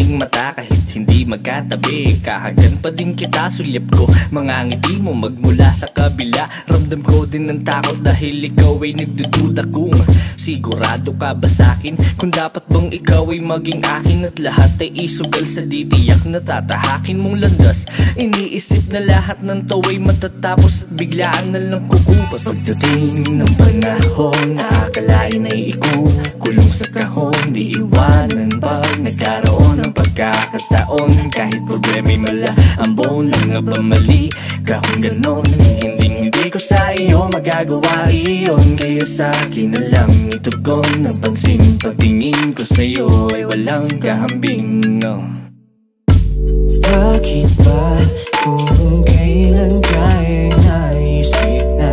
nating mata kahit hindi magkatabi. Kahagan pa din kita, sulyap ko mga ngiti mo magmula sa kabila. Ramdam ko din ng takot dahil ikaw ay nagdududa kung sigurado ka ba sa'kin, kung dapat bang ikaw ay maging akin at lahat ay isugal sa ditiyak na tatahakin mong landas. Iniisip na lahat ng tawa'y matatapos at biglaan na lang kukupas. Pagdating ng panahon, akalain ay ikukulong sa kahon, di iwanan pag nagkaroon ng pagkakataon. Kahit problema'y mala, ang buong lang nga ba mali ka kung ganon? Hindi ko sa iyo magagawa iyon, kaya sa akin na lang itugon. Napansin pagtingin ko sa iyo ay walang kahambing, no. Bakit ba kung kailan ka'y naisip na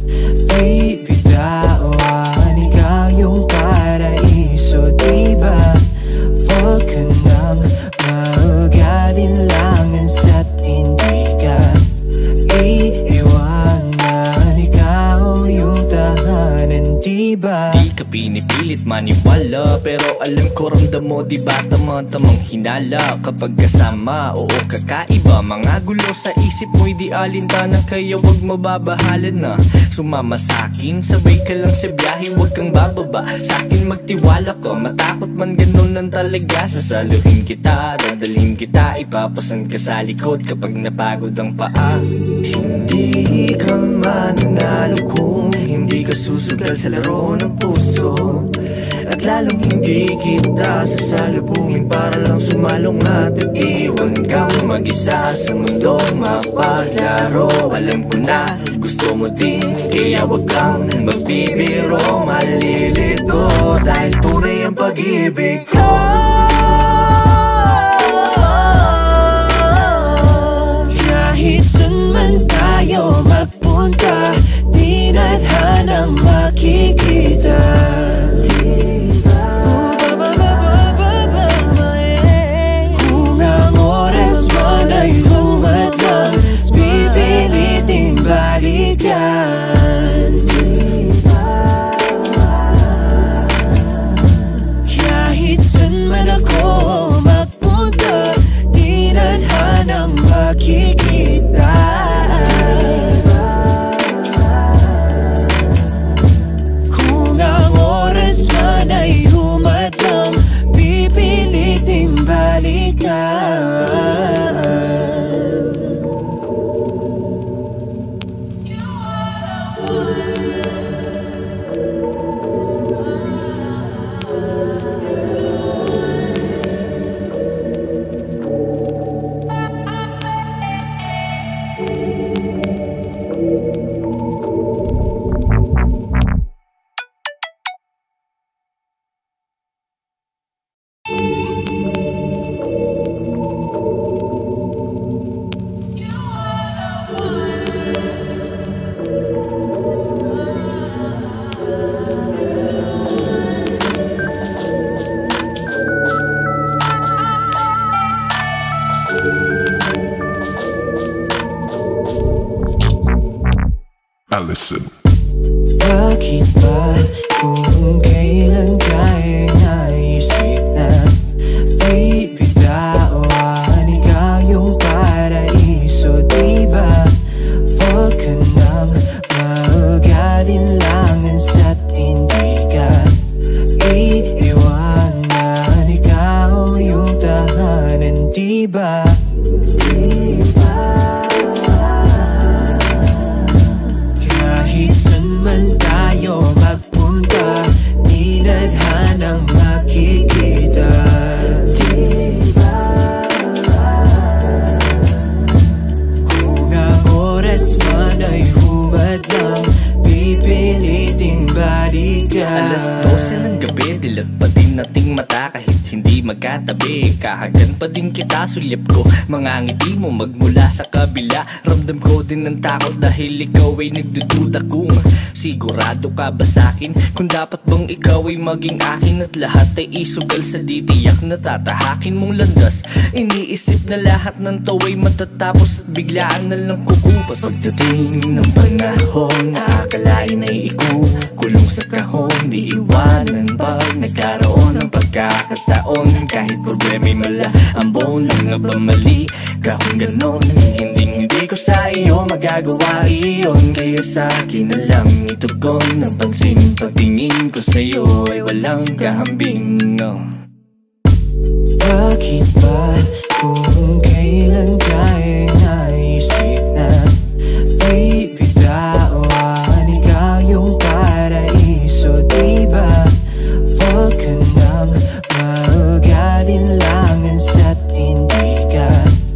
bibitawan ikaw yung paraiso, diba? Huwag ka nang mag-alinlangan sa't hindi ka iiwanan, ikaw yung tahanan, diba? Di ka pinipilit maniwala, pero alam ko ramdam mo diba tamang hinala kapag kasama. Oo, kakaiba, mga gulo sa isip mo'y di alintana, kaya wag mababahalan na sumama sa'kin. Sabay ka lang sa biyahe, wag kang bababa sa'kin, magtiwala ka. Matakot man ganun lang talaga, sasaluhin kita, dadalhin kita, ipapasan ka sa likod kapag napagod ang paa. Hindi ka mananalo kung hindi ka susugal sa laro ng puso, at lalong hindi kita sasalubungin para lang sumalong at iwan kang mag-isa sa mundong mapaglaro. Alam ko na gusto mo din, kaya wag kang magbibiro, malilito dahil tunay ang pag-ibig ko. Kahit saan man tayo magpunta, di nadhanang makikita. Kung ang oras man ay humadlang, pipiliting balikan. Kahit saan man ako magpunta, di nadhanang makikita. Kung ang oras man ay humadlang, pipiliting balikan. Allison. Bakit ba kung kailan ka'y naisip na bibitawan ikaw yung paraiso, diba? Huwag ka nang mag-alinlangan sa't hindi ka iiwanan, ikaw yung tahanan, diba? Kahit saan man tayo magpunta, di nadhanang makikita. Kung ang oras man ay humadlang, pipiliting balikan. Alas 12 ng gabi, dilat pa din nating mata kahit hindi magkatabi. Kahagan pa din kita, sulyap ko mga ngiti mo magmula sa kabila. Ramdam ko din ng takot dahil ikaw ay nagdududa kung sigurado ka ba sa'kin, kung dapat bang ikaw ay maging akin at lahat ay isugal sa ditiyak na tatahakin mong landas. Iniisip na lahat ng tawa'y matatapos at biglaan na lang kukupas. Pagdating ng panahon, akalain ay ikukulong sa kahon, di iwanan pag nagkaroon ng pagkakataon. kahit problema'y mala. Ang buong lang nga ba mali ka kung ganon? Hindi ko sa iyo magagawa iyon, kaya sa akin na lang itugon ang pansin. Pagtingin ko sa iyo ay walang kahambing, no. Bakit ba kung kailan ka'y naisip na bibitawan ikaw yung paraiso, diba? Huwag ka nang mag-alinlangan sa't hindi ka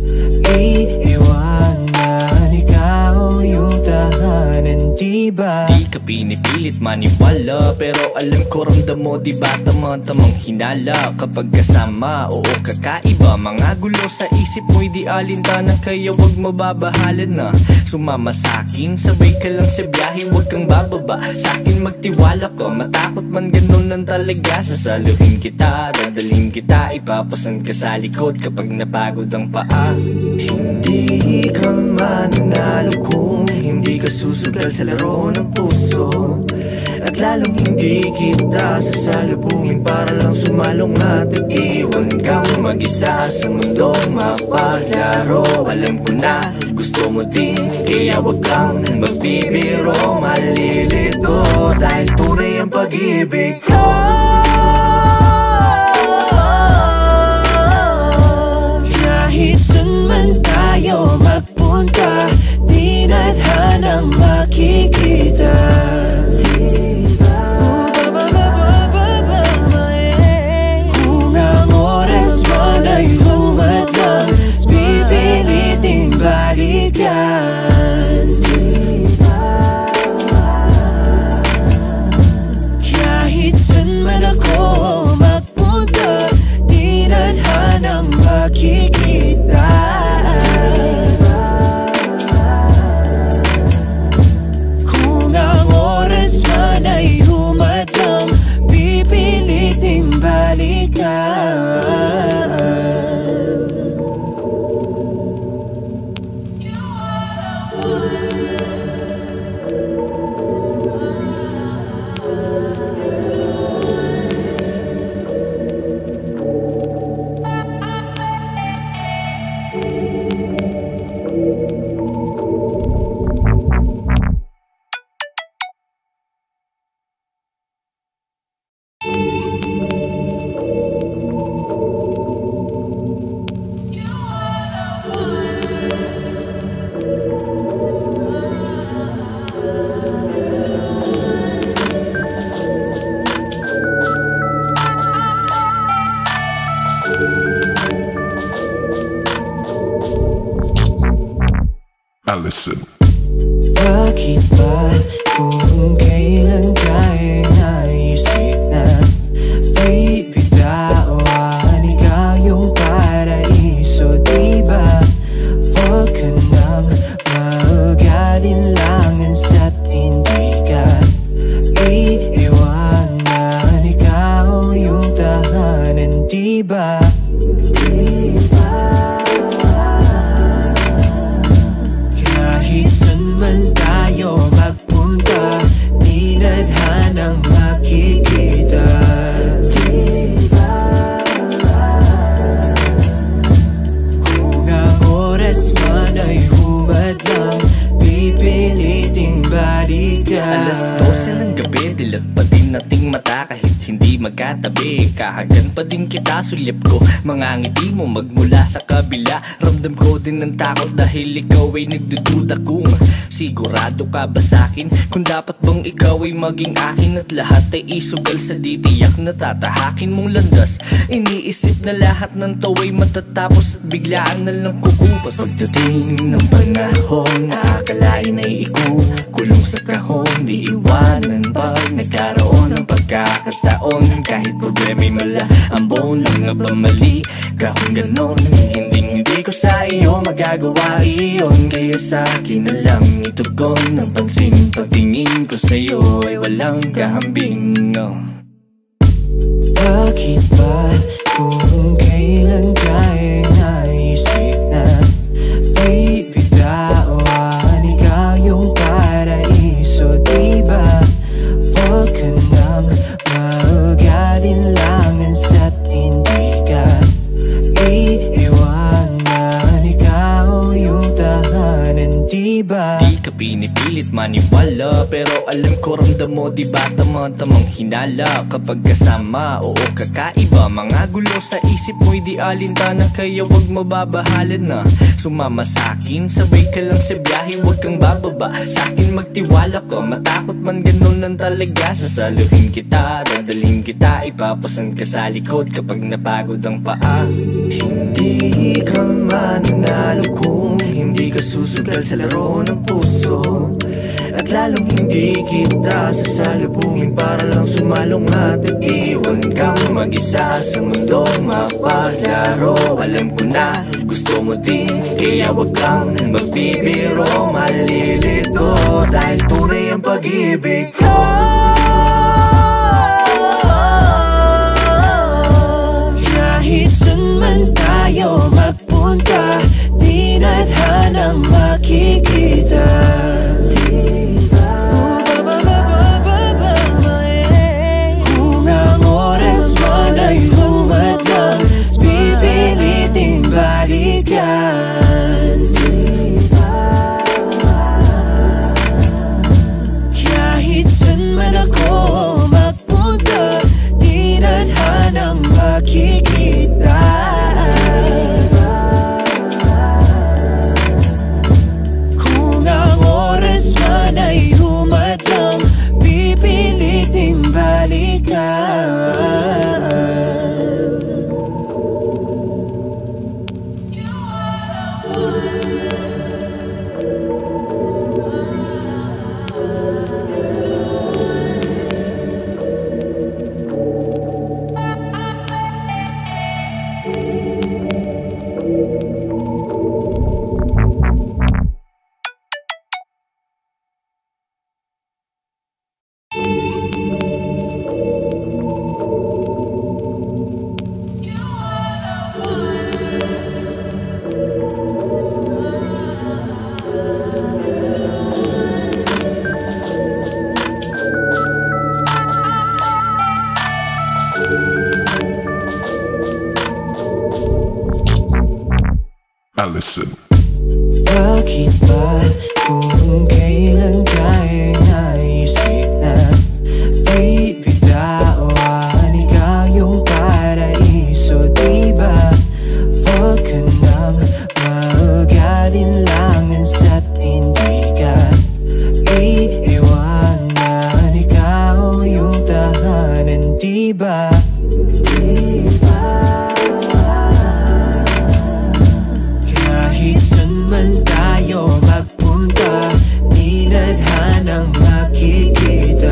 iiwanan, ikaw yung tahanan, diba? Di ka pinipilit maniwala, pero alam ko ramdam mo, diba tamang hinala kapag kasama, oo kakaiba. Mga gulo sa isip mo'y di alintana, kaya wag mababahalan na sumama sa'kin. Sabay ka lang sa biyahe, wag kang bababa sa'kin, magtiwala ka. Matakot man ganun lang talaga, sasaluhin kita, dadalhin kita, ipapasan ka sa likod kapag napagod ang paa. Hindi ka mananalo kung hindi ka susugal sa laro ng puso, at lalong hindi kita sasalubungin para lang sumalong at iwan kang mag-isa sa mundong mapaglaro. Alam ko na gusto mo din, kaya wag kang magbibiro, malilito dahil tunay ang pag-ibig ko. Kahit saan man tayo magpunta, di nadhanang makikita. Kung ang oras man ay humadlang, pipiliting balikan. Kahit saan man ako magpunta, di nadhanang makikita. Kung ang oras man ay humadlang, pipiliting balikan. Allison. Bakit ba kung kailan ka'y naisip na bibitawan ikaw yung paraiso, diba? Huwag ka nang mag-alinlangan sa't hindi ka iiwanan, ikaw yung tahanan, diba? Kahit saan man tayo magpunta, di nadhanang makikita. Kung ang oras man ay humadlang, pipiliting balikan. Alas 12 ng gabi, dilat pa din nating mata kahit hindi magkatabi. Kahagan pa din kita, sulyap ko mga ngiti mo magmula sa kabila. Ramdam ko din ng takot dahil ikaw ay nagdududa kung sigurado ka ba sa'kin, kung dapat bang ikaw ay maging akin at lahat ay isugal sa ditiyak na tatahakin mong landas. Iniisip na lahat ng tawa'y matatapos at biglaan na lang kukupas. Pagdating ng panahon, akalain ay ikukulong sa kahon, di iwanan pag nagkaroon ng pagkakataon. Kahit problema'y mala, ang buong lang nga ba mali ka kung ganon? Hindi ko sa iyo magagawa iyon, kaya sa akin na lang itugon ang pansin. Pagtingin ko sa iyo ay walang kahambing, no. Bakit ba kung kailan ka'y naisip na bibitawan ikaw yung paraiso, diba? Huwag ka nang mag-alinlangan sa't hindi ka pinipilit maniwala, pero alam ko ramdam mo diba tamang hinala. Kapag kasama, oo kakaiba. Mga gulo sa isip mo'y di alintana, kaya wag mababahalan na sumama sa'kin. Sabay ka lang sa biyahe, wag kang bababa. Sa'kin magtiwala ka, matakot man ganun lang talaga. Sasaluhin kita, dadalhin kita, ipapasan ka sa likod kapag napagod ang paa. Hindi ka mananalo kung hindi ka susugal sa laro ng puso. At lalong hindi kita sasalubungin para lang sumalong at iwan kang mag-isa sa mundong mapaglaro. Alam ko na gusto mo din, kaya wag kang magbibiro. Malilito dahil tunay ang pag-ibig ko. Kahit saan man tayo magpunta, di nadhanang makikita. Kung ang oras man ay humadlang, pipiliting balikan. Kahit saan man ako magpunta, di nadhanang makikita. Kung ang oras man ay humadlang, pipiliting balikan. Allison. Bakit ba kung kailan tayo naisip na bibitawan ikaw yung paraiso, diba? Huwag ka nang mag-alinlangan sa't hindi ka iiwanan. Ikaw yung tahanan, diba? Kahit saan man tayo magpunta, di nadhanang makikita.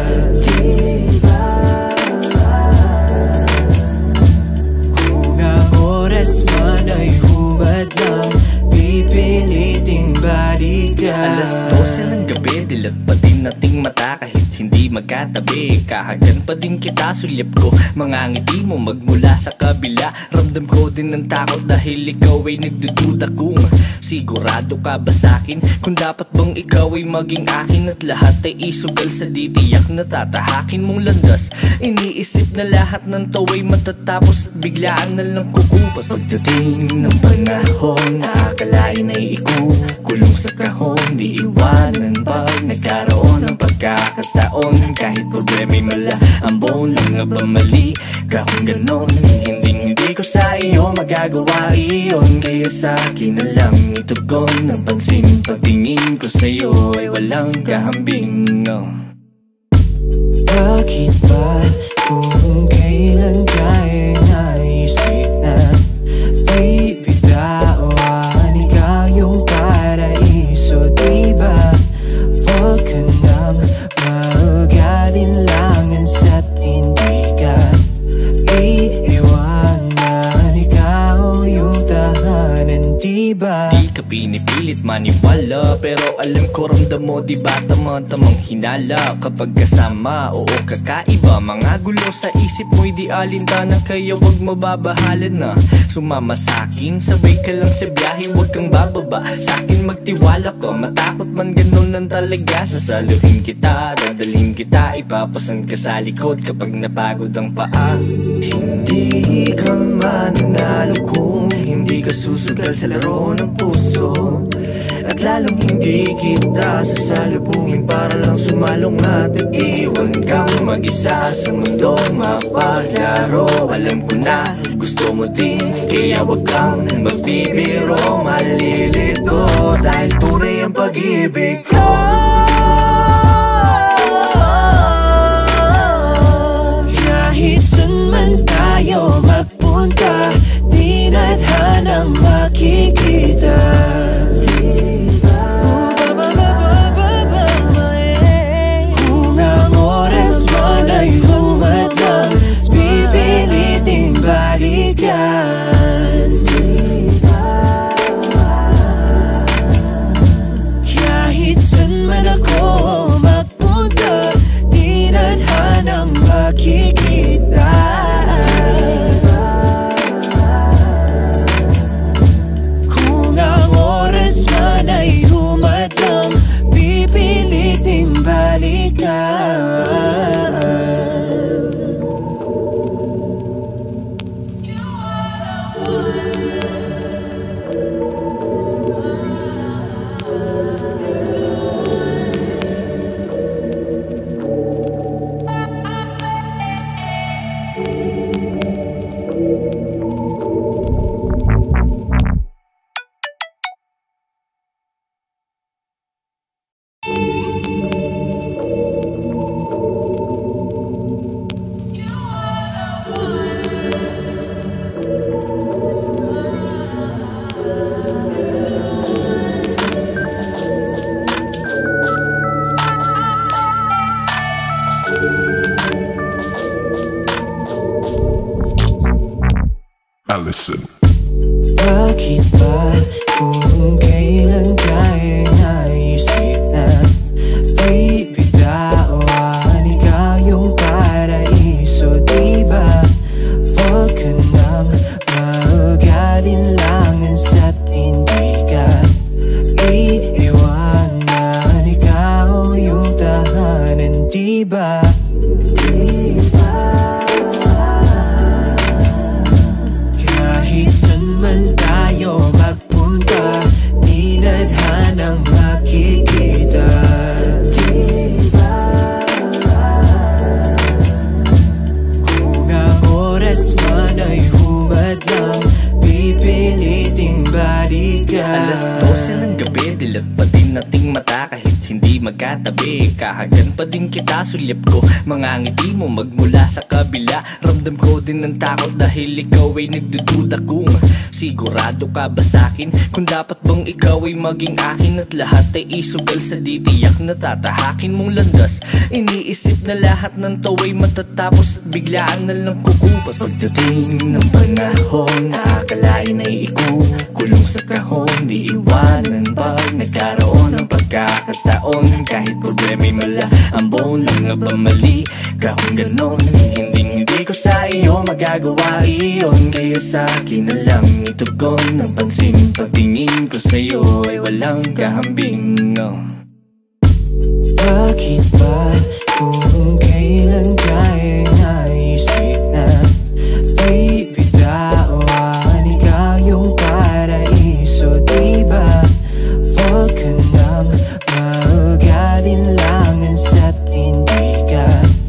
Kung ang oras man ay humadlang, pipiliting balikan. Alas 12 ng gabi, dilat pa din nating mata kahit hindi magkatabi. Kahagan pa din kita, sulyap ko mga ngiti mo magmula sa kabila. Ramdam ko din ng takot dahil ikaw ay nagdududa kung sigurado ka ba sa'kin. Kung dapat bang ikaw ay maging akin at lahat ay isugal sa ditiyak na tatahakin mong landas. Iniisip na lahat ng tawa'y matatapos at biglaan na lang kukupas. Pagdating ng panahon, nakakalain ay ikukulong sa kahon. Di iwanan pag nagkaroon ng pagkakataon. Kahit problema'y mala, ang buong lang nga ba mali ka kung ganon? Hindi ko sa iyo magagawa iyon, kaya sa akin na lang itugon ng pansin. Pagtingin ko sa iyo ay walang kahambing, no. Bakit ba kung kailan tayo naisip na bibitawan ikaw yung paraiso, diba? Huwag ka nang mag-alinlangan sa't hindi ka iiwanan. Ikaw yung tahanan, diba? Di ka pinipilit maniwala, pero alam ko ramdam mo diba tamang hinala. Kapag kasama, oo kakaiba. Mga gulo sa isip mo'y di alintana, kaya wag mababahalan na sumama sa'kin. Sabay ka lang sa biyahe, wag kang bababa. Sa'kin magtiwala ka, matakot man ganun lang talaga. Sasaluhin kita, dadalhin kita, ipapasan ka sa likod kapag napagod ang paa. Hindi ka mananalo kung hindi ka susugal sa laro ng puso. At lalong hindi kita sasalubungin para lang sumalong at iwan kang mag-isa sa mundong mapaglaro. Alam ko na gusto mo din, kaya wag kang magbibiro, malilito dahil tunay ang pag-ibig ko. Kahit saan man tayo magpunta, di nadhanang makikita. Kung ang oras man ay humadlang, pipiliting balikan. Kahit saan man ako magpunta, di nadhanang makikita. Kung ang oras man ay humadlang, pipiliting balikan. Allison. Bakit ba kung kailan tayo naisip na bibitawan ikaw yung paraiso, diba? Huwag ka nang mag-alinlangan sa't hindi ka iiwanan, ikaw yung tahanan, diba? Kahit saan man tayo magpunta, di nadhanang makikita. Kung ang oras man ay humadlang, pipiliting balikan. Alas 12 ng gabi, dilat pa din nating mata kahit hindi magkatabi. Kahagan pa din kita, sulyap ko mga ngiti mo magmula sa kabila. Ramdam ko din ng takot dahil ikaw ay nagdududa kung sigurado ka ba sa'kin, kung dapat bang ikaw ay maging akin at lahat ay isugal sa ditiyak na tatahakin mong landas. Iniisip na lahat ng tawa'y matatapos at biglaan na lang kukupas. Pagdating ng panahon, nakakalain ay ikukulong sa kahon, di iwanan pag nagkaroon ng pagkakataon. Kahit problema'y mala, ang buong lang nga ba mali? Kahong ganon, hindi ko sa iyo magagawa iyon. Kaya sa akin na lang itugon ng pansin, pagtingin ko sa iyo ay walang kahambing, no? Bakit ba kung kailan tayo naisip na bibitawan ikaw yung paraiso, diba? Huwag ka nang mag-alinlangan sa't hindi ka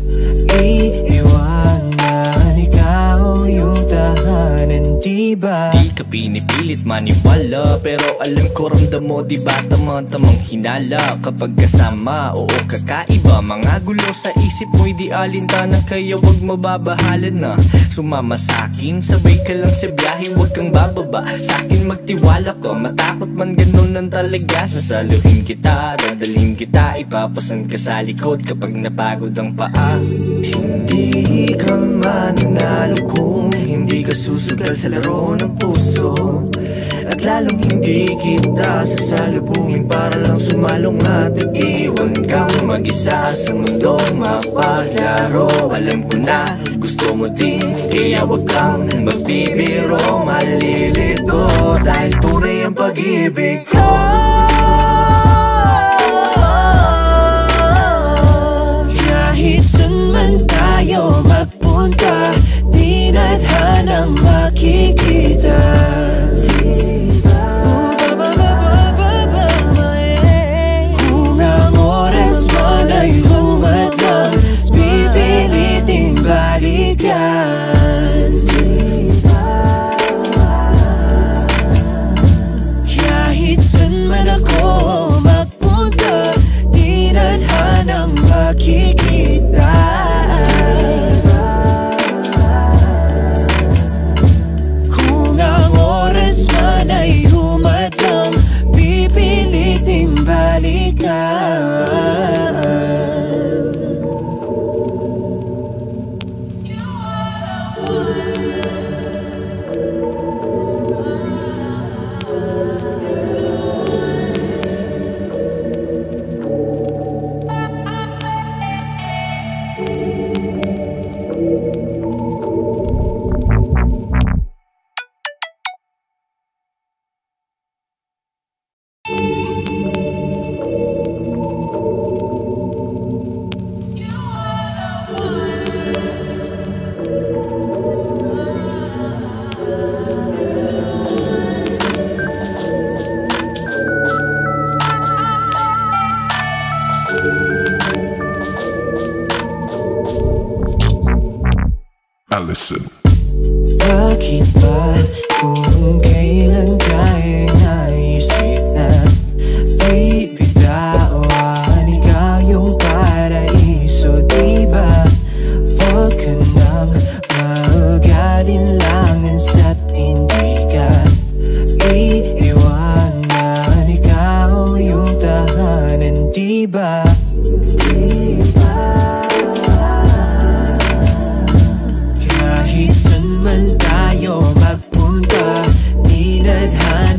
iiwanan, ikaw yung tahanan, diba? Di ka pinipilit maniwala, pero alam ko ramdam mo, diba tamang hinala kapag kasama, oo kakaiba. Mga gulo sa isip mo'y di alintana, kaya wag mababahalan na sumama sa'kin. Sabay ka lang sa biyahe, wag kang bababa sa'kin, magtiwala ka. Matakot man ganun lang talaga, sasaluhin kita, dadalhin kita, ipapasan ka sa likod kapag napagod ang paa. Hindi ka mananalo kung hindi ka susugal sa laro ng puso, at lalong hindi kita sasalubungin para lang sumalong at iwan kang mag-isa sa mundong mapaglaro. Alam ko na gusto mo din, kaya wag kang magbibiro, malilito dahil tunay ang pag-ibig ko. Kahit saan man tayo magpunta, di nadhanang makikita.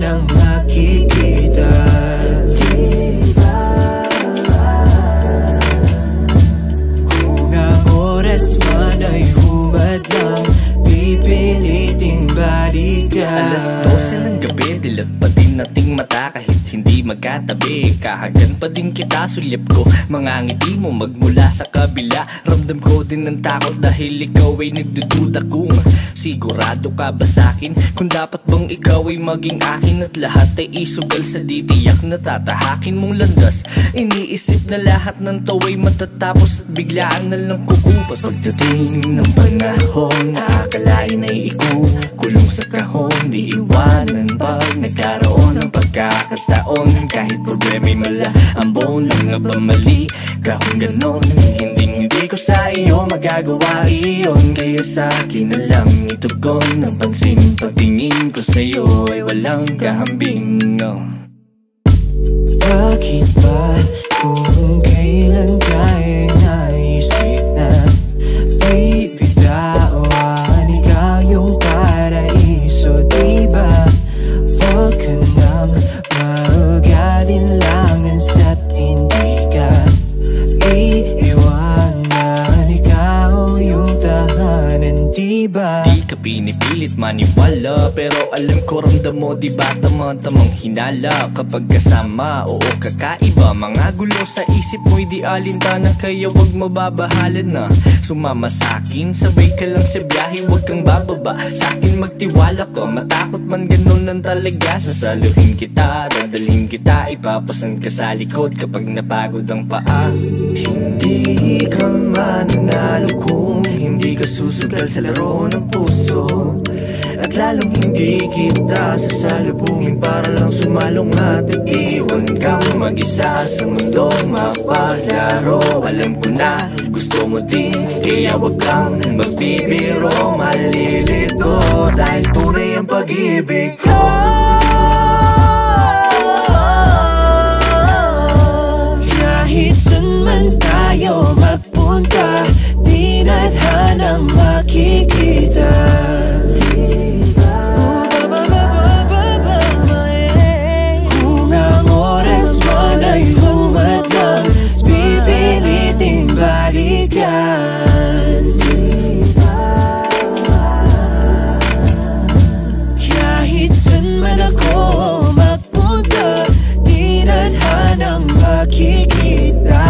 nang makikita. Kung ang oras man ay humadlang, pipiliting balikan. Alas 12 ng gabi, dilat pa din nating mata kahit hindi magkatabi. Kahagan pa din kita, sulyap ko mga ngiti mo magmula sa kabila. Ramdam ko din ng takot dahil ikaw ay nagdududa kung sigurado ka ba sa'kin, kung dapat bang ikaw ay maging akin at lahat ay isugal sa ditiyak na tatahakin mong landas. Iniisip na lahat ng tawa'y matatapos at biglaan na lang kukupas. Pagdating ng panahon, akalain ay ikukulong sa kahon, di iwanan pag nagkaroon ng pagkakataon. Kahit problema'y mala, ambon lang nga ba mali ka kung ganon? Hindi ko sa iyo magagawa iyon, kaya sa akin na lang itugon ang pansin. Pagtingin ko sa iyo ay walang kahambing, no. Bakit ba kung kailan ka'y naisip na bibitawan ikaw yung paraiso, diba? Huwag ka nang mag-alinlangan sa't hindi ka iiwanan, ikaw yung tahanan, diba? Di ka pinipilit maniwala, pero alam ko ramdam mo, diba tamang-tamang hinala kapag kasama, oo kakaiba. Mga gulo sa isip mo'y di alintana, kaya wag mababahalan na sumama sa'kin. Sabay ka lang sa biyahe, wag kang bababa sa'kin, magtiwala ka. Matakot man ganun lang talaga, sasaluhin kita, dadalhin kita, ipapasan ka sa likod kapag napagod ang paa. Hindi ka mananalo kung hindi ka susugal sa laro ng puso, at lalong hindi kita sasalubungin para lang sumalong at iwan kang mag-isa sa mundong mapaglaro. Alam ko na gusto mo din, kaya wag kang magbibiro, malilito dahil tunay ang pag-ibig ko. Kahit saan man tayo magpunta, di nadhanang makikita. Kung ang oras man ay humadlang, pipiliting balikan. Kahit saan man ako magpunta, di nadhanang makikita.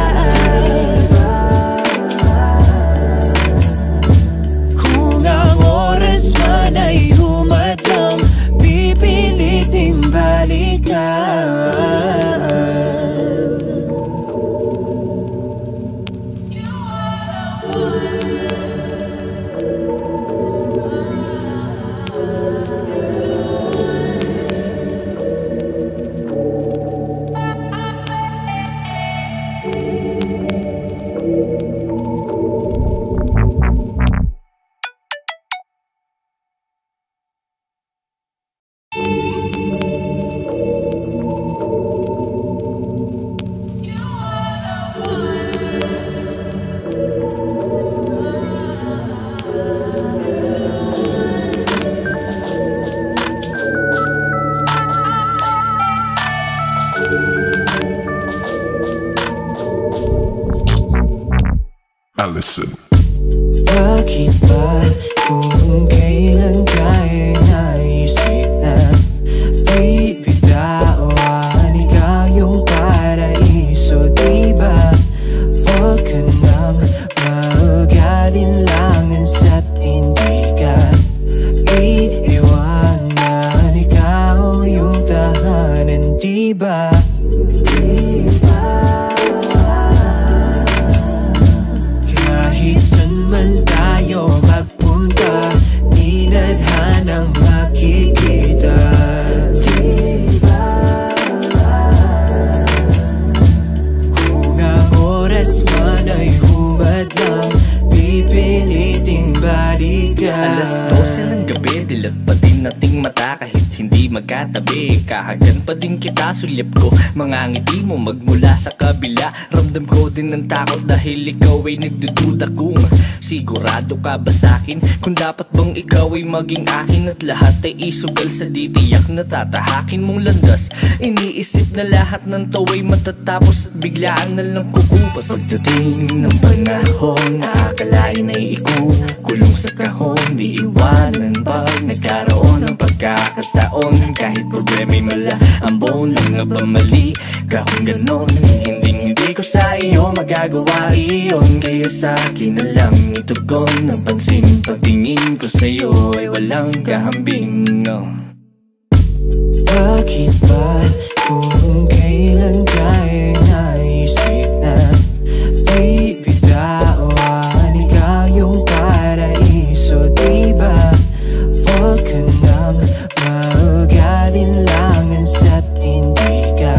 Kung ang oras man ay humadlang, pipiliting balikan. Allison. Bakit ba kung kailan ka'y naisip na bibitawan ikaw yung paraiso, diba? Huwag ka nang mag-alinlangan sa't hindi ka iiwanan, ikaw yung tahanan, diba? Kahit saan man tayo magpunta, di nadhanang makikita. Kung ang oras man ay humadlang, pipiliting balikan. Alas 12 ng gabi, dilat pa din nating mata kahit hindi magkatabi. magkatabi, kahagan pa din kita, sulyap ko mga ngiti mo magmula sa kabila. Ramdam ko din ng takot dahil ikaw ay nagdududa kung sigurado ka ba sa'kin, kung dapat bang ikaw ay maging akin at lahat ay isugal sa ditiyak na tatahakin mong landas. Iniisip na lahat ng tawa'y matatapos at biglaan na lang kukupas. Pagdating ng panahon, akalain ay ikukulong sa kahon, di iwanan pag nagkaroon ng pagkakataon. Kahit problema'y mala, ang buong lang nga ba mali ka kung ganon? Hindi ko sa iyo magagawa iyon, kaya sa akin na lang itugon ang pansin. Pagtingin ko sa iyo ay walang kahambing. Bakit ba kung kailan tayo naisip na bibitawan ikaw yung paraiso, diba? Huwag ka nang mag-alinlangan sa't hindi ka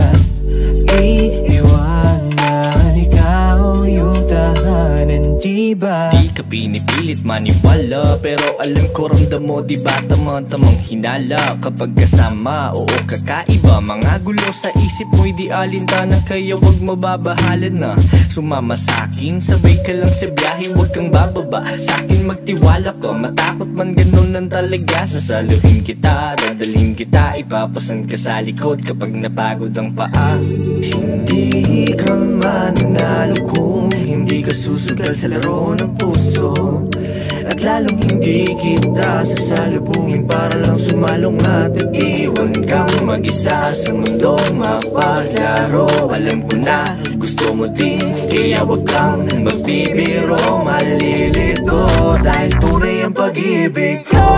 iiwanan, ikaw yung tahanan, diba? Di ka pinipilit maniwala, pero alam ko ramdam mo, diba tamang hinala kapag kasama, oo kakaiba. Mga gulo sa isip mo'y di alintana, kaya wag mababahala na sumama sa'kin. Sabay ka lang sa biyahe, wag kang bababa sa'kin, magtiwala ka. Matakot man ganun lang talaga, sasaluhin kita, dadalhin kita, ipapasan ka sa likod kapag napagod ang paa. Hindi ka mananalo kung hindi ka susugal sa laro ng puso, at lalong hindi kita sasalubungin para lang sumalong at iwan kang mag-isa sa mundong mapaglaro. Alam ko na gusto mo din, kaya wag kang magbibiro, malilito dahil tunay ang pag-ibig ko.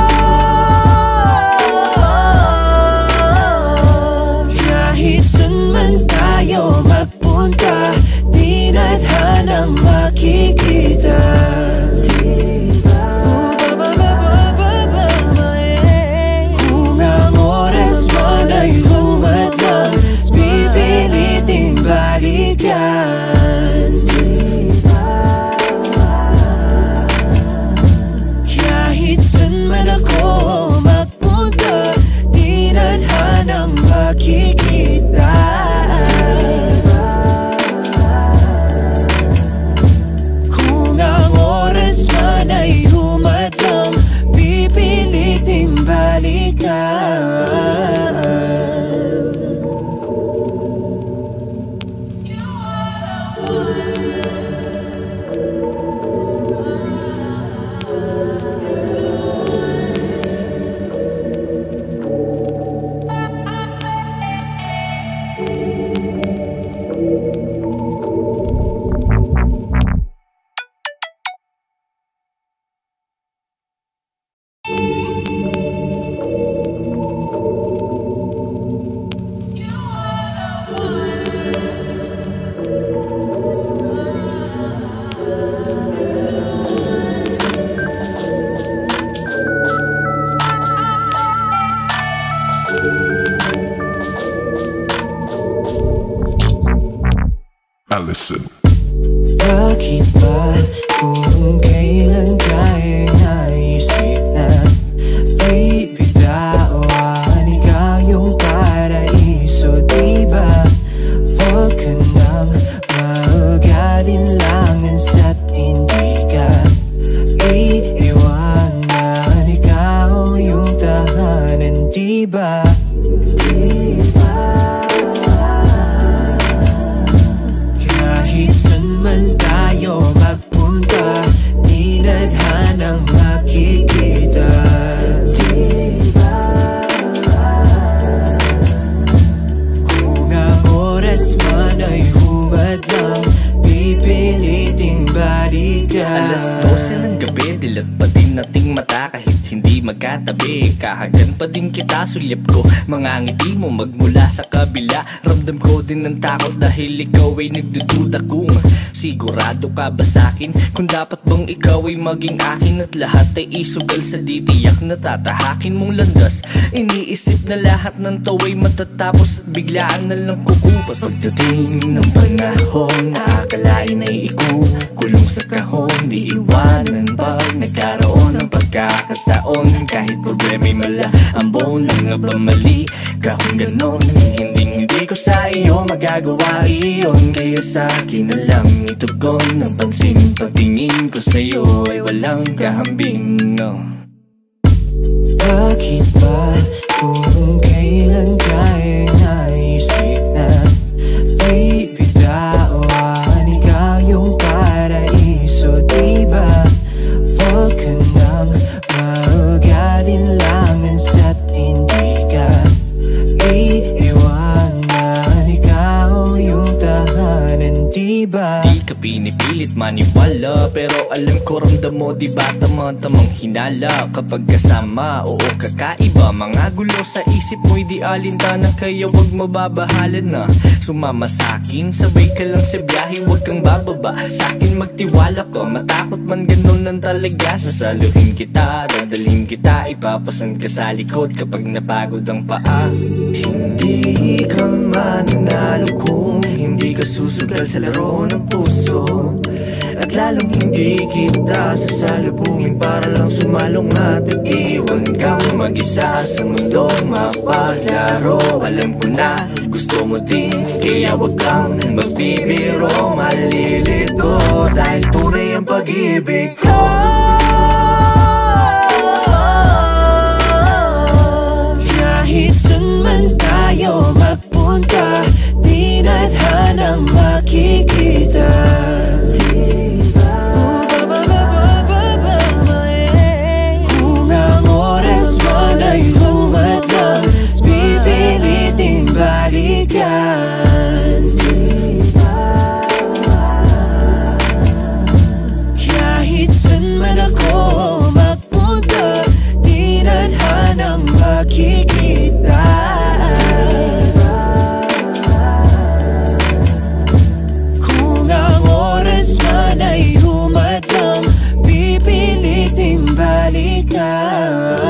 Kahit saan man tayo magpunta, di nadhanang makikita. Kung ang oras man ay humadlang, pipiliting balikan. Kahit saan man ako magpunta, di nadhanang makikita. Kung ang oras man ay humadlang, pipiliting balikan. Allison. Bakit ba kung kailan tayo naisip na bibitawan ikaw yung paraiso, diba? Huwag ka nang mag-alinlangan sa't hindi ka iiwanan, ikaw yung tahanan, diba? Kahit saan man tayo magpunta, di nadhanang makikita. Kung ang oras man ay humadlang, pipiliting balikan. Alas 12 ng gabi, dilat pa din nating mata kahit hindi magkatabi, kahagan pa din kita, sulyap ko mga ngiti mo magmula sa kabila. Ramdam ko din ng takot dahil ikaw ay nagdududa kung Sigurado ka ba sa'kin? Kung dapat bang ikaw ay maging akin at lahat ay isugal sa di tiyak na tatahakin mong landas. Iniisip na lahat ng tawa'y matatapos at biglaan na lang kukupas. Pagdating ng panahon, akalain ay ikukulong sa kahon. Di iwanan pag nagkaroon ng pagkakataon. Kahit problema'y malaambon, lang nga ba mali ka kung ganon? Hindi ko sa iyo magagawa iyon, kaya sa akin na lang itugon ng pansin. Pagtingin ko sa'yo ay walang kahambing, no. Bakit ba kung kailan tayo naisip na bibitawan ikaw yung paraiso, diba? Huwag ka nang mag-alinlangan sa't hindi ka iiwanan, ikaw yung tahanan, diba? Di ka pinipilit maniwala, pero alam ko ramdam mo, diba tamang hinala kapag kasama, oo kakaiba. Mga gulo sa isip mo'y di alintana, kaya wag mababahalan na sumama sa'kin. Sabay ka lang sa biyahe, wag kang bababa sa'kin, magtiwala ka. Matakot man ganun lang talaga, sasaluhin kita, dadalhin kita, ipapasan ka sa likod kapag napagod ang paa. Hindi ka mananalo kung hindi ka susugal sa laro ng puso. At lalong hindi kita sasalubungin para lang sumalong at iwan kang mag-isa sa mundong mapaglaro. Alam ko na gusto mo din, kaya wag kang magbibiro. Malilito dahil tunay ang pag-ibig ko. Kahit saan man tayo magpunta, di nadhanang makikita. Kung ang oras man ay humadlang, pipiliting balikan. Kahit saan man ako magpunta, di nadhanang makikita. Kung ang oras man ay humadlang, pipiliting balikan.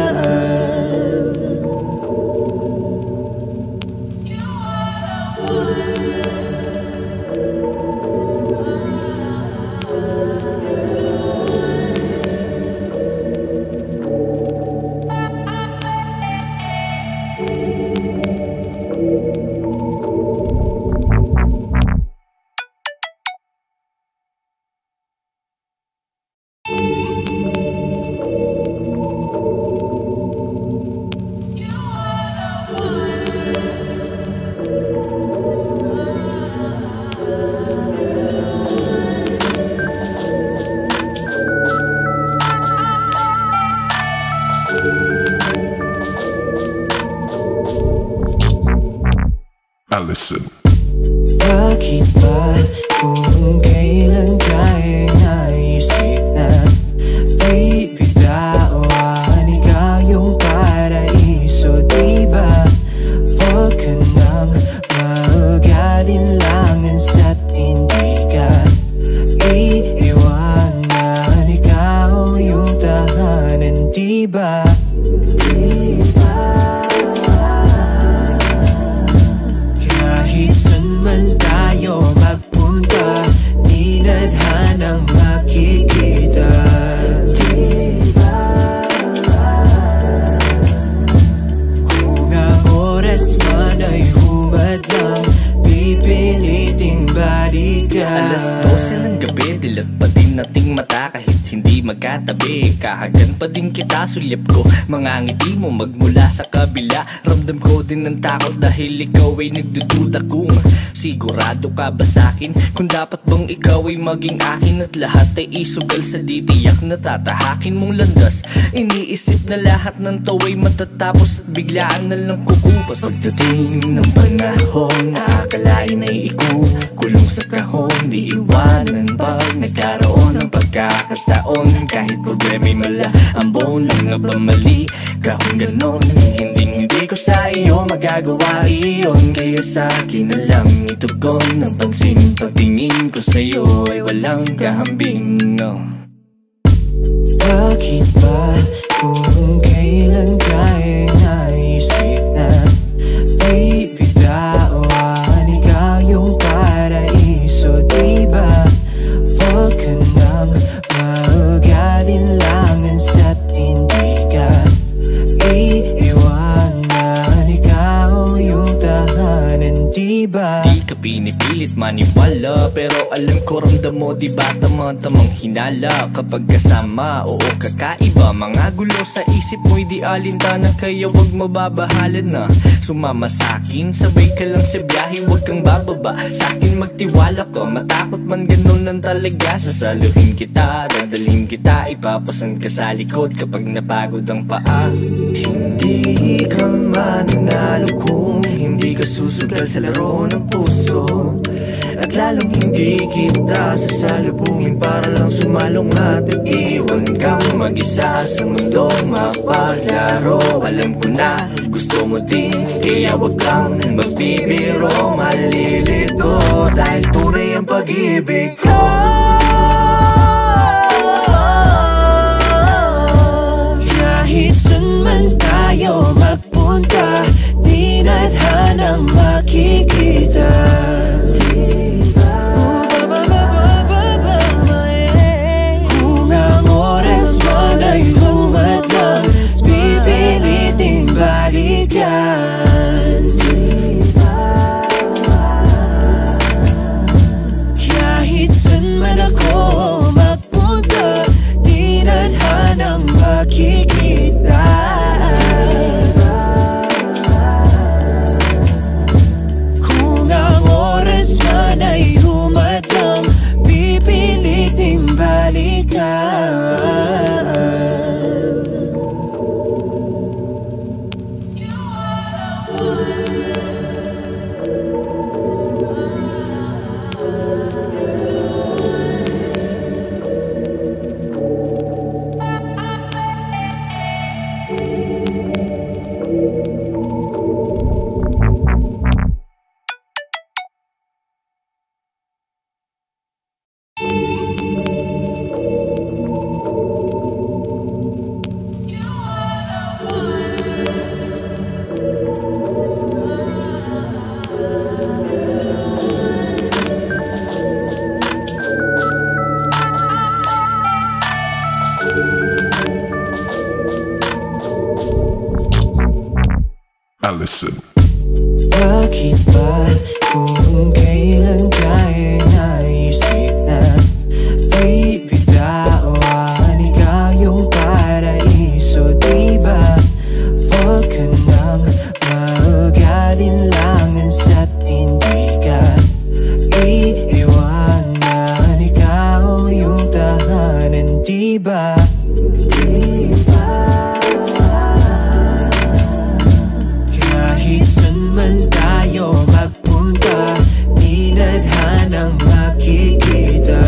Allison. Bakit ba kung kailan tayo naisip na bibitawan ikaw yung paraiso, diba? Huwag ka nang mag-alinlangan sa't hindi ka iiwanan, ikaw yung tahanan, diba? Kahit saan man tayo magpunta, di nadhanang makikita. Kung ang oras man ay humadlang, pipiliting balikan. Alas 12 ng gabi, dilat pa din nating mata kahit hindi magkatabi. Kahagan pa din kita, sulyap ko mga ngiti mo magmula sa kabila. Ramdam ko din ng takot dahil ikaw ay nagdududa kung sigurado ka ba sa'kin. Kung dapat bang ikaw ay maging akin at lahat ay isugal sa di tiyak na tatahakin mong landas. Iniisip na lahat ng tawa'y matatapos at biglaan na lang kukupas. Pagdating ng panahon, akalain ay ikukulong sa kahon. Di iwanan pag nagkaroon ng pagkakataon. kahit problema'y mala. Ang buong lang nga ba mali ka kung ganon? Hindi ko sa iyo magagawa iyon, kaya sa akin na lang itugon ng pansin. Pagtingin ko sa iyo ay walang kahambing, no. Bakit ba kung kailan ka'y naisip na bibitawan ikaw yung paraiso, diba? Huwag ka nang mag-alinlangan sa't hindi ka iiwanan, ikaw yung tahanan, diba? Di ka pinipilit maniwala, pero alam ko ramdam mo, diba tamang hinala kapag kasama, oo kakaiba. Mga gulo sa isip mo'y di alintana, kaya wag mababahala na sumama sa'kin. Sabay ka lang sa biyahe, wag kang bababa sa'kin, magtiwala ka. Matakot man ganun lang talaga, sasaluhin kita, dadalhin kita, ipapasan ka sa likod kapag napagod ang paa. Hindi ka mananalo kung hindi ka susugal sa laro ng puso, at lalong hindi kita sasalubungin para lang sumalong at iwan kang mag-isa sa mundong mapaglaro. Alam ko na gusto mo din, kaya wag kang magbibiro, malilito dahil tunay ang pag-ibig ko. Kahit saan man tayo magpunta, di nadhanang makikita. Kung ang oras man ay humadlang, pipiliting balikan. Kahit saan man ako magpunta, di nadhanang makikita. Kung ang oras man ay humadlang, pipiliting balikan. Allison. Bakit ba kung kailan ka'y naisip na bibitawan ikaw yung paraiso, diba? Huwag ka nang mag-alinlangan sa't hindi ka iiwanan, ikaw yung tahanan, diba? Kahit saan man tayo magpunta, di nadhanang makikita.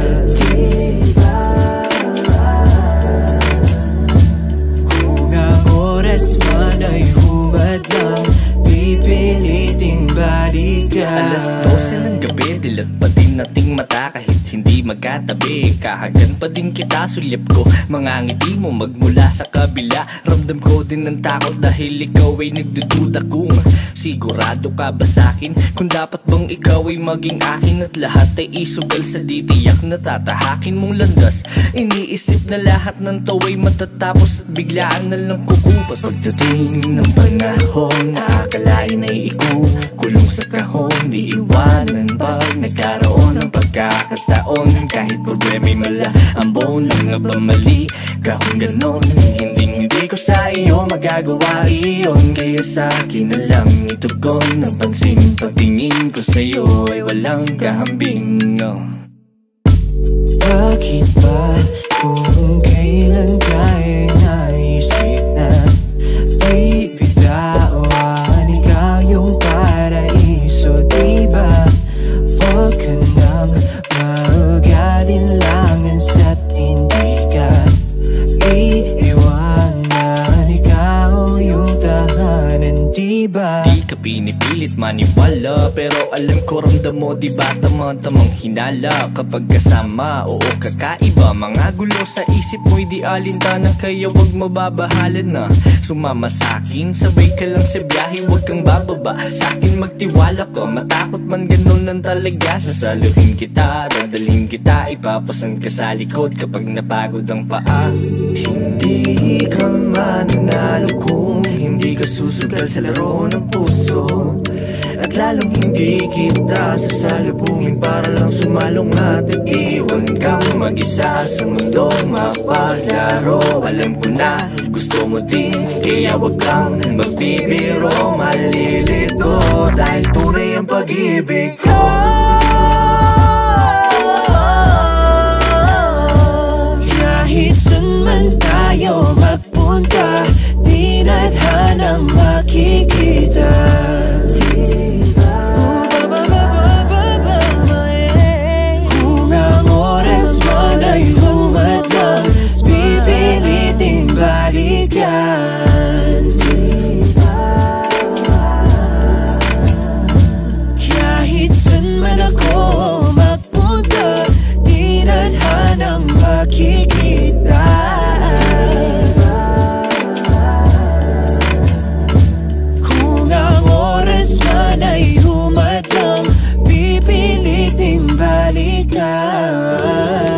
Kung ang oras man ay humadlang, pipiliting balikan. Alas 12 ng gabi, dilat pa din nating mata kahit hindi magkatabi. Kahagan pa din kita, sulyap ko mga ngiti mo magmula sa kabila. Ramdam ko din ng takot dahil ikaw ay nagdududa kung sigurado ka ba sa'kin, kung dapat bang ikaw ay maging akin at lahat ay isugal sa ditiyak na tatahakin mong landas. Iniisip na lahat ng tawa'y matatapos at biglaan na lang kukupas. Pagdating ng panahon, akalain ay ikukulong sa kahon, di iwanan pag nagkaroon ng pagkakataon. Kahit problema'y mala, ang buong lang nga ba mali ka kung ganon? Hindi ko sa iyo magagawa iyon, kaya sa akin na lang itugon ng pansin. Pagtingin ko sa iyo ay walang kahambing, no. Bakit ba kung kailan ka'y naisip na bibitawan ikaw yung paraiso, diba? Huwag ka nang mag-alinlangan sa't hindi ka ba? Di ka pinipilit maniwala, pero alam ko ramdam mo, di ba tamang hinala kapag kasama, oo kakaiba. Mga gulo sa isip mo'y di alintana, kaya wag mababahalan na sumama sa'kin. Sabay ka lang sa biyahe, wag kang bababa sa'kin, magtiwala ka. Matakot man ganun lang talaga, sasaluhin kita, dadalhin kita, ipapasan ka sa likod kapag napagod ang paa. Hindi ka mananalo kung hindi ka susugal sa laro ng puso, at lalong hindi kita sasalubungin para lang sumalong at iwan kang mag-isa sa mundong mapaglaro. Alam ko na gusto mo din, kaya wag kang magbibiro, malilito dahil tunay ang pag-ibig ko. Kahit saan man tayo magpunta, di nadhanang makikita. Kung ang oras man ay humadlang, pipiliting balikan. Kahit saan man ako magpunta, di nadhanang makikita. Kung ang oras man ay humadlang, pipiliting balikan.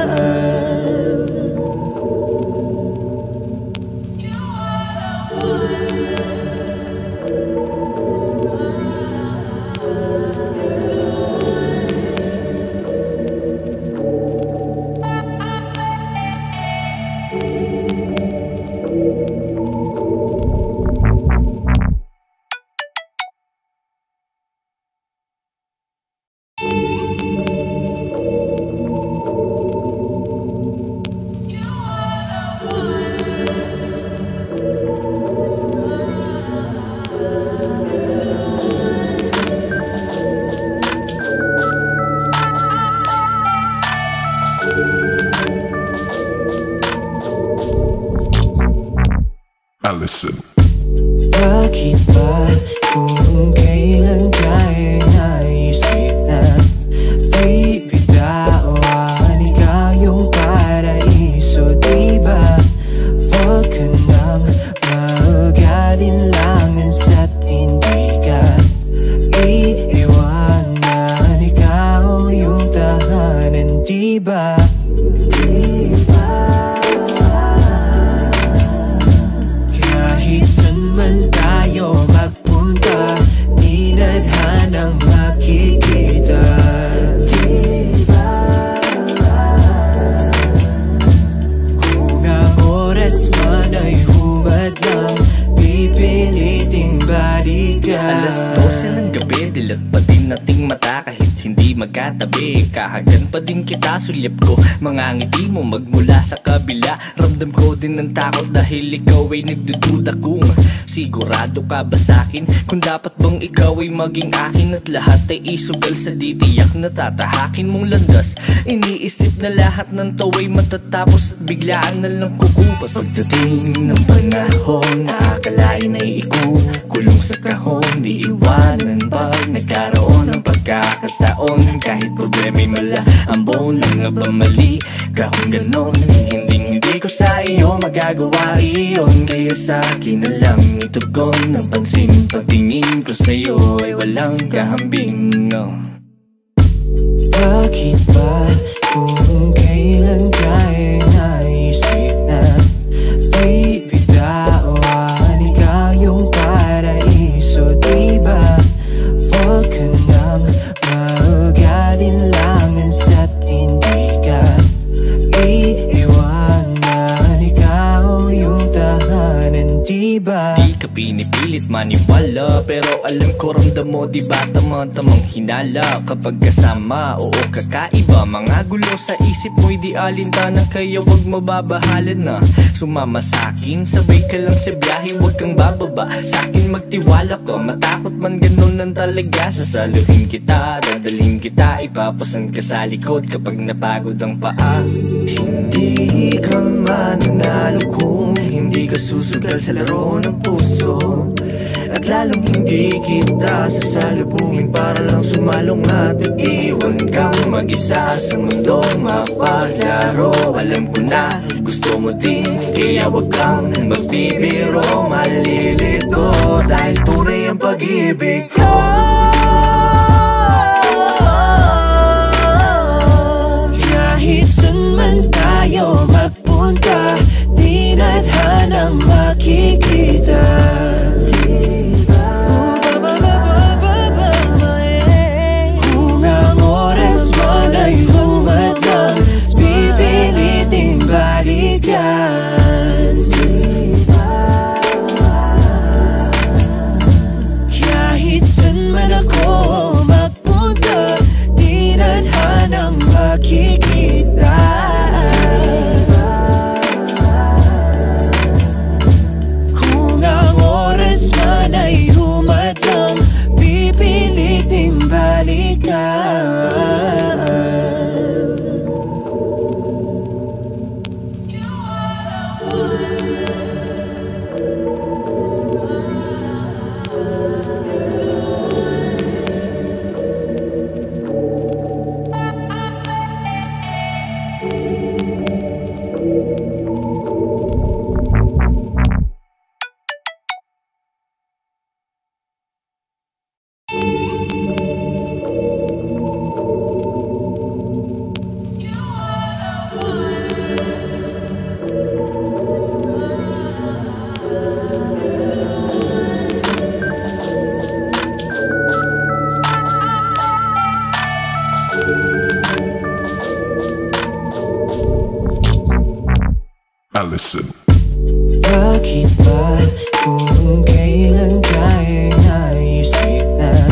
Allison. Bakit ba kung kailan tayo naisip na bibitawan ikaw yung paraiso, diba? Huwag ka nang mag-alinlangan sa't hindi ka iiwanan, ikaw yung tahanan, diba? Kahit saan man tayo magpunta, di nadhanang makikita. Kung ang oras man ay humadlang, pipiliting balikan. Alas 12 ng gabi, dilat pa din nating mata kahit hindi magkatabi. Kahagan pa din kita, sulyap ko mga ngiti mo magmula sa kabila. Ramdam ko din ng takot dahil ikaw ay nagdududa kung sigurado ka ba sa'kin, kung dapat bang ikaw ay maging akin, at lahat ay isugal sa ditiyak na tatahakin mong landas. Iniisip na lahat ng tawa'y matatapos at biglaan na lang kukupas. Pagdating ng panahon, akalain ay ikukulong sa kahon, di iwanan pag nagkaroon ng pagkakataon. Kahit problema'y mala ang bone, lang nga ba mali ka kung ganon? Hindi ko sa iyo magagawa iyon, kaya sa akin na lang itugon ang pansin. Pagtingin ko sa iyo ay walang kahambing, no. Bakit ba kung kailan tayo naisip na bibitawan ikaw yung paraiso, diba? Huwag ka nang mag-alinlangan sa't hindi ka iiwanan, ikaw yung tahanan, diba? Di ka pinipilit maniwala, pero alam ko ramdam mo, di ba tamang hinala kapag kasama, oo kakaiba. Mga gulo sa isip mo'y di alintana, kaya wag mababahalan na sumama sa'kin. Sabay ka lang sa biyahe, wag kang bababa sa'kin, magtiwala ka. Matakot man ganun lang talaga, sasaluhin kita, dadalhin kita, ipapasan ka sa likod kapag napagod ang paa. Hindi ka mananalo kung hindi ka susugal sa laro ng puso, At lalong hindi kita sasalubungin para lang sumalong at iwan kang mag-isa sa mundong mapaglaro. Alam ko na gusto mo din, kaya wag kang magbibiro. Malilito dahil tunay ang pag-ibig ko. Kahit saan man tayo magpunta, di nadhanang makikita. Kung ang oras man ay humadlang, pipiliting balikan. Kahit saan man ako magpunta, di nadhanang makikita. Kung ang oras man ay humadlang, pipiliting balikan. Allison. Bakit ba kung kailan ka'y naisip na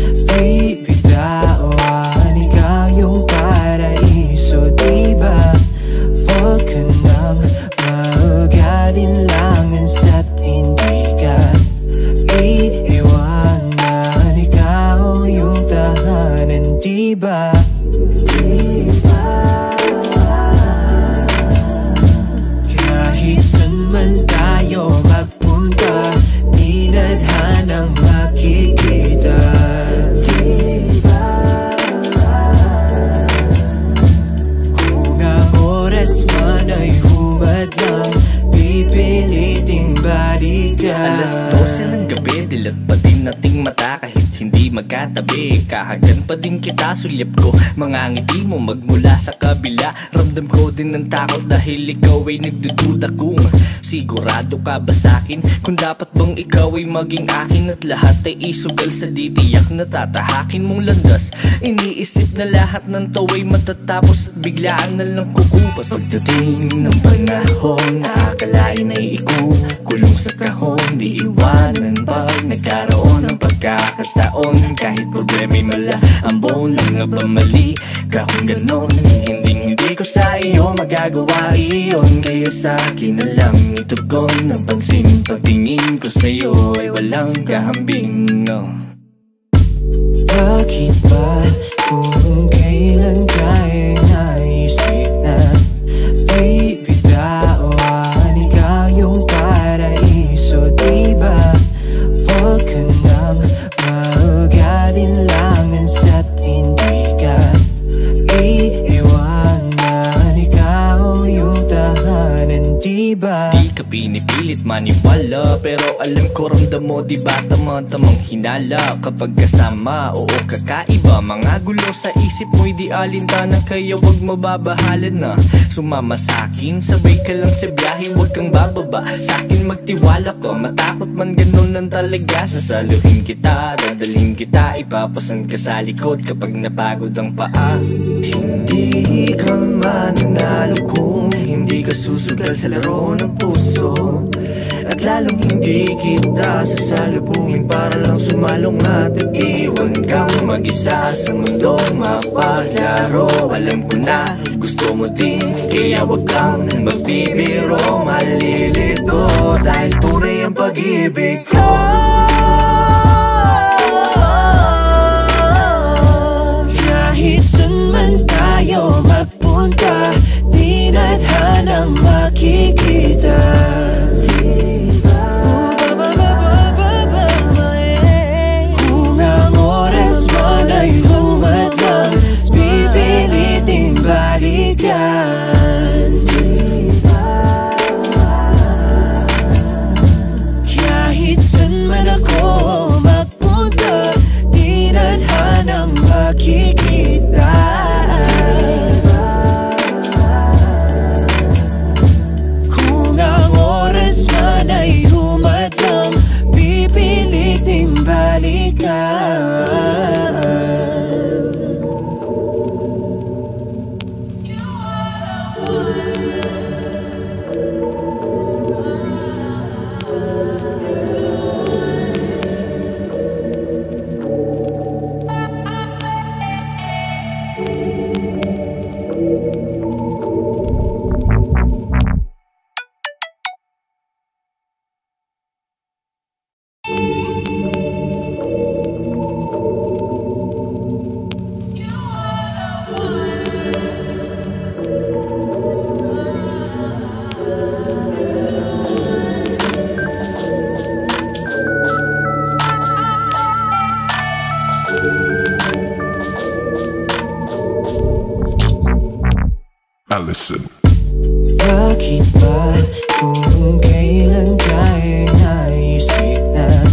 bibitawan ikaw yung paraiso, diba? Huwag ka nang mag-alinlangan sa't hindi ka iiwanan. Ikaw yung tahanan, diba? Kahit saan man tayo magpunta, di nadhanang makikita. Kung ang oras man ay humadlang, pipiliting balikan. Alas 12 ng gabi, dilat pa din nating mata kahit hindi magkatabi. Kahagan pa din kita, sulyap ko mga ngiti mo magmula sa kabila. Ramdam ko din ng takot dahil ikaw ay nagdududa kung sigurado ka ba sa'kin. Kung dapat bang ikaw ay maging akin at lahat ay isugal sa ditiyak na tatahakin mong landas. Iniisip na lahat ng taw ay matatapos at biglaan na lang kukupas. Pagdating ng panahon, akalain ay ikukulong sa kahon. Di iwanan pag nagkaroon ng pagkakataon. Kahit problema'y mala, ang buong lang nga ba mali ka kung ganon? Hindi ko sa iyo magagawa iyon, kaya sa akin na lang itugon ang pansin. Pagtingin ko sa iyo ay walang kahambing, no. Bakit ba kung kailan ka'y naisip na bibitawan ikaw yung paraiso, diba? Huwag ka nang mag-alinlangan sa't hindi ka iiwanan. Ikaw yung tahanan, diba? Di ka pinipilit maniwala, pero alam ko ramdam mo, diba tama-tamang hinala. Kapag kasama, oo kakaiba. Mga gulo sa isip mo'y di alintana, kaya wag mababahalan na sumama sa'kin. Sabay ka lang sa biyahe, wag kang bababa sa'kin, magtiwala ka. Matakot man ganun lang talaga, sasaluhin kita, dadalhin kita, ipapasan ka sa likod kapag napagod ang paa. Hindi ka mananalo kung hindi ka susugal sa laro ng puso. At lalong hindi kita sasalubungin para lang sumalong at iwan kang mag-isa sa mundong mapaglaro. Alam ko na gusto mo din, kaya wag kang magbibiro. Malilito dahil tunay ang pag-ibig ko. Kahit saan man tayo magpunta, di nadhanang makikita. Allison. Bakit ba kung kailan ka'y naisip na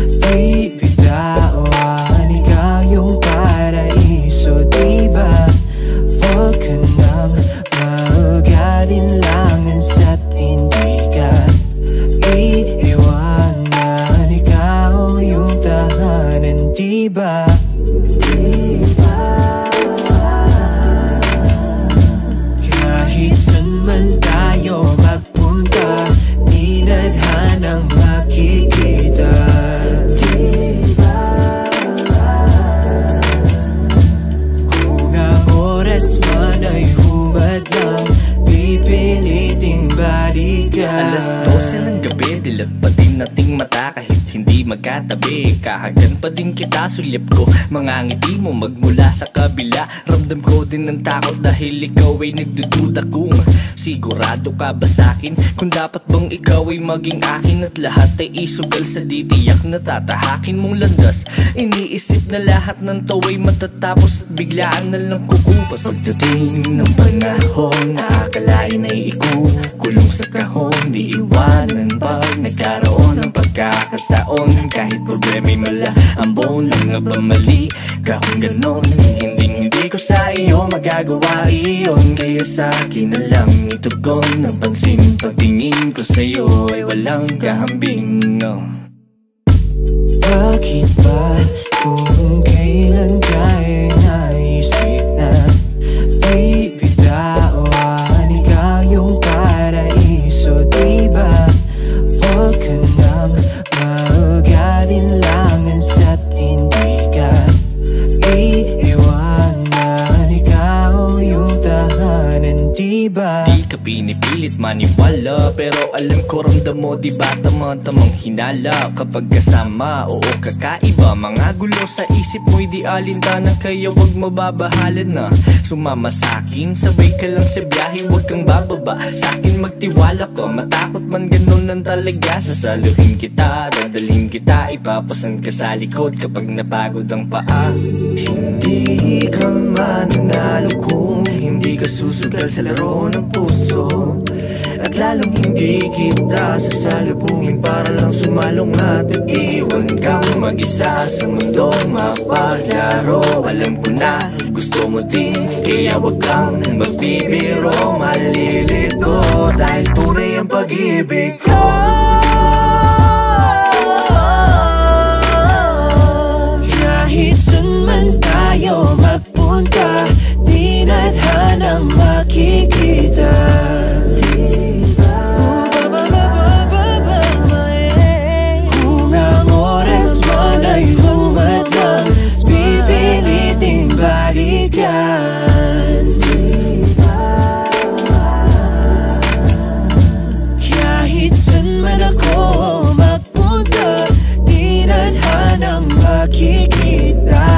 bibitawan ikaw yung paraiso, diba? Huwag ka nang mag-alinlangan sa't hindi ka iiwanan, ikaw yung tahanan, diba? Kahit saan man tayo magpunta, di nadhanang makikita. Kung ang oras man ay humadlang, pipiliting balikan. Alas 12 ng gabi, dilat pa din nating mata kahit hindi magkatabi. Kahagan pa din kita, sulyap ko mga ngiti mo magmula sa kabila. Ramdam ko din ng takot dahil ikaw ay nagdududa kung sigurado ka ba sa'kin, kung dapat bang ikaw ay maging akin at lahat ay isugal sa ditiyak na tatahakin mong landas. Iniisip na lahat ng taw ay matatapos at biglaan na lang kukupas. Pagdating ng panahon, nakakalain ay ikukulong sa kahon, di iwanan pag nagkaroon ng pagkakataon. Kahit problema'y mala, ang buong lang nga ba mali ka kung ganon? Hindi ko sa iyo magagawa iyon, kaya sa akin na lang itugon ang pansin. Pagtingin ko sa iyo ay walang kahambing, no? Bakit ba kung kailan ka'y naisip na bibitawan ikaw yung paraiso, diba? Huwag ka nang mag-alinlangan sa't hindi ka iiwanan, ikaw yung tahanan, diba? Di ka pinipilit maniwala, pero alam ko ramdam mo, diba tamang hinala kapag kasama, oo kakaiba. Mga gulo sa isip mo'y di alintana, kaya wag mababahalan na sumama sa'kin. Sabay ka lang sa biyahe, wag kang bababa sa'kin, magtiwala ka. Matakot man ganun lang talaga, sasaluhin kita, dadalhin kita, ipapasan ka sa likod kapag napagod ang paa. Hindi ka mananalo kung hindi ka susugal sa laro ng puso, at lalong hindi kita sasalubungin para lang sumalong at iwan kang mag-isa sa mundong mapaglaro. Alam ko na gusto mo din, kaya wag kang magbibiro, malilito dahil tunay ang pag-ibig ko. Kahit saan man tayo magpunta, di nadhanang makikita. Kung ang oras man ay humadlang, pipiliting balikan. Kahit saan man ako magpunta, di nadhanang makikita.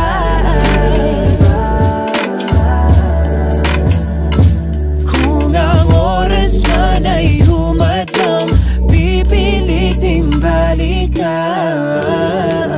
Kung ang oras man ay humadlang, pipiliting balikan.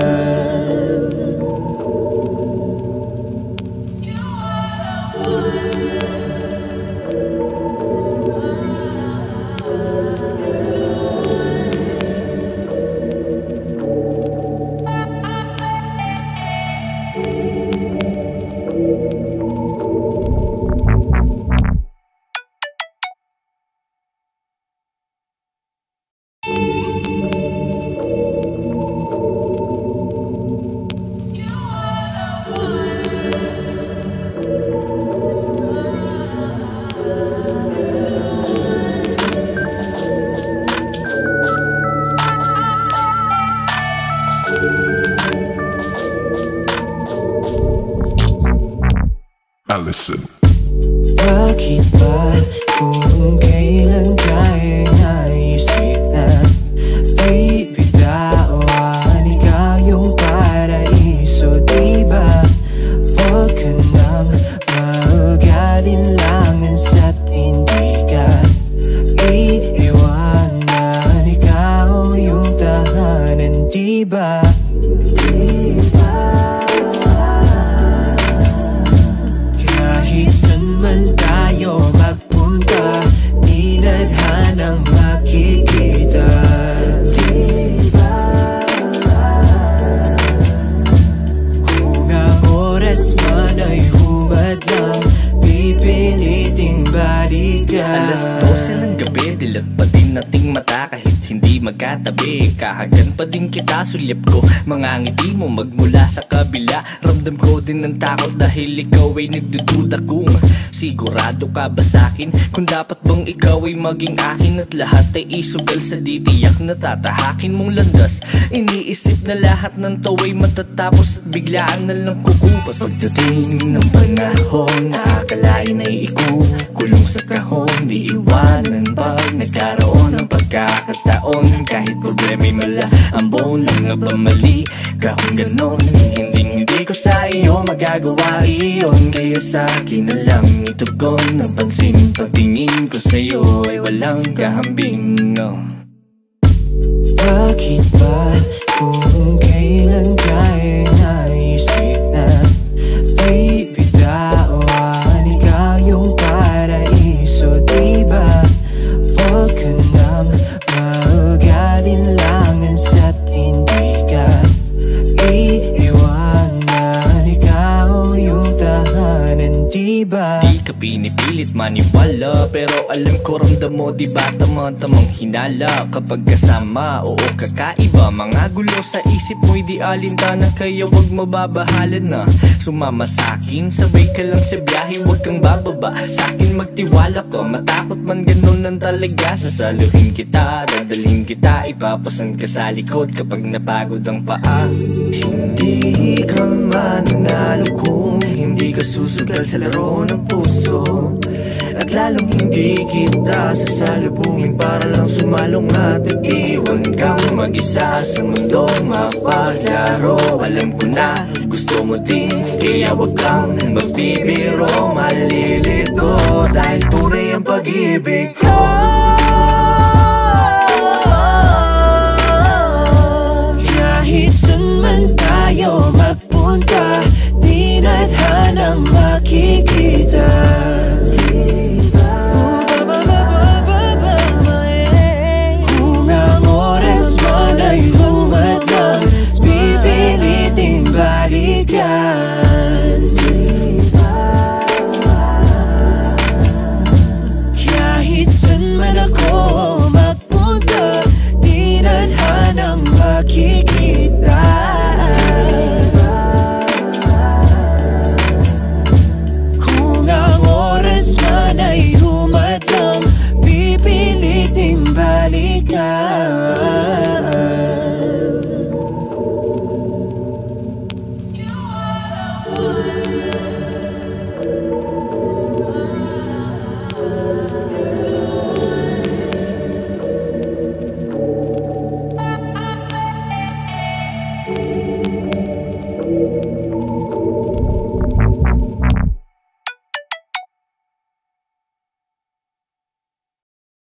Allison. Bakit ba kung kailan ka'y naisip na bibitawan ikaw yung paraiso, diba? Huwag ka nang mag-alinlangan sa't hindi ka iiwanan, ikaw yung tahanan, diba? Kahit saan man tayo magpunta, ay humadlang, pipiliting balikan. Alas 12 ng gabi, dilat pa din nating mata kahit hindi magkatabi. Kahagan pa din kita, sulyap ko mga ngiti mo magmula sa kabila. Ramdam ko din ng takot dahil ikaw ay nagdududa kung sigurado ka ba sa'kin, kung dapat bang ikaw ay maging akin at lahat ay isugal sa ditiyak na tatahakin mong landas. Iniisip na lahat ng tawa'y matatapos at biglaan na lang kukupas. Pagdating ng panahon, akalain ay ikukulong sa kahon, di iwanan pag nagkaroon ng pagkakataon. Kahit problema'y mala, ang buong lang na ba mali ka kung ganon? Hindi ko sa iyo magagawa iyon, kaya sa akin na lang itugon ng pansin. Pagtingin ko sa iyo ay walang kahambing, no. Bakit ba kung kailan ka'y naisip na bibitawan ikaw yung paraiso, diba? Huwag ka nang mag-alinlangan sa't hindi ka iiwanan, ikaw yung tahanan, diba? Di ka pinipilit maniwala, pero alam ko ramdam mo diba tamang hinala kapag kasama. Oo, kakaiba, mga gulo sa isip mo'y di alintana, kaya wag mababahalan na sumama sa'kin. Sabay ka lang sa biyahe, wag kang bababa sa'kin, magtiwala ka. Matakot man ganun lang talaga, sasaluhin kita, dadalhin kita, ipapasan ka sa likod kapag napagod ang paa. Hindi ka mananalo kung hindi ka susugal sa laro ng puso, at lalong hindi kita sasalubungin para lang sumalong at iwan kang mag-isa sa mundong mapaglaro. Alam ko na gusto mo din, kaya wag kang magbibiro, malilito dahil tunay ang pag-ibig ko. Kahit saan man tayo magpunta, di na't hanang makikita. Kung ang oras man ay humadlang, pipiliting balikan.